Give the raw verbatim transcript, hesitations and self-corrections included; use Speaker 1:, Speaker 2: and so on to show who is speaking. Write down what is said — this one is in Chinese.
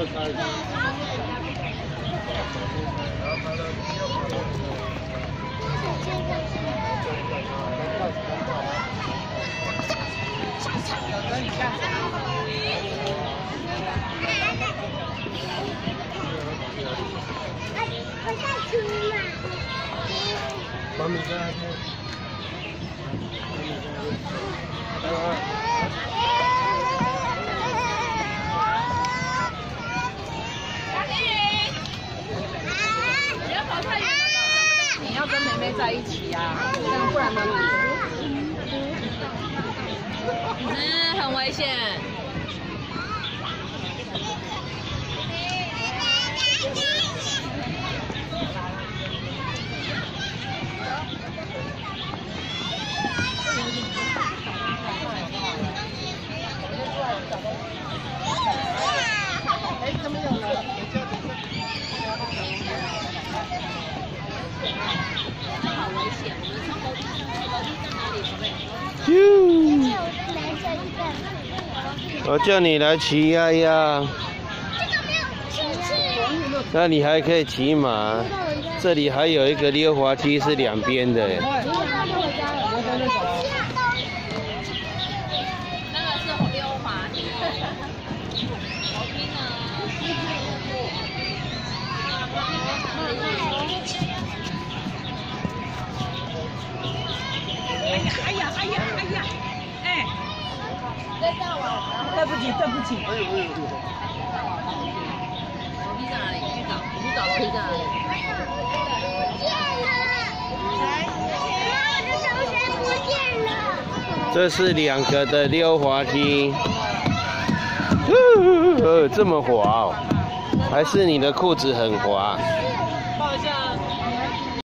Speaker 1: 妈咪在那边。
Speaker 2: 你要跟妹妹在一起啊，这样不然呢？嗯，很危险。哎，怎么有了？好危险！我们从楼梯上去，楼梯在哪里？
Speaker 3: 啾！我叫你来骑呀呀。
Speaker 4: 这个没有进去。
Speaker 3: 那你还可以骑马。这里还有一个溜滑梯，是两边的。
Speaker 2: 那个是溜滑梯。好听啊！哎呀哎呀哎呀哎呀！哎，对不起对不起。哎呦哎呦！楼梯在哪里？去找，你去找楼梯在哪里？
Speaker 3: 这是两个的溜滑梯，呃，这么滑哦，还是你的裤子很滑？
Speaker 2: 抱一下。